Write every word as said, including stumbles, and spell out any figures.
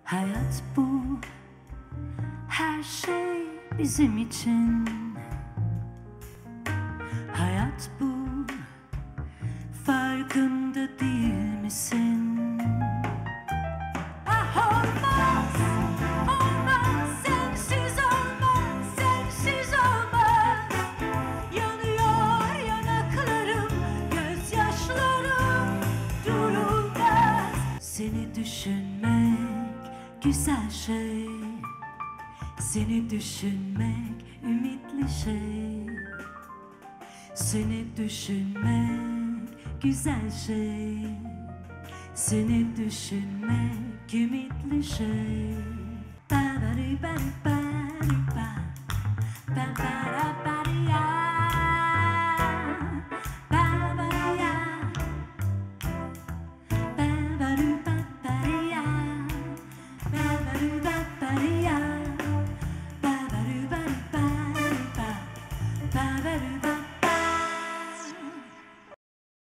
Hayat bu, her şey bizim için. Hayat bu, farkında değil misin? Ah olmaz, olmaz, sensiz olmaz, sensiz olmaz. Yanıyor yanaklarım, gözyaşlarım durulmaz. Seni düşünmek güzel şey, seni düşünmek ümitli şey. Seni düşünmek güzel şey, seni düşünmek ümitli şey. Ba ba di ba ba di ba, ba ba da ba di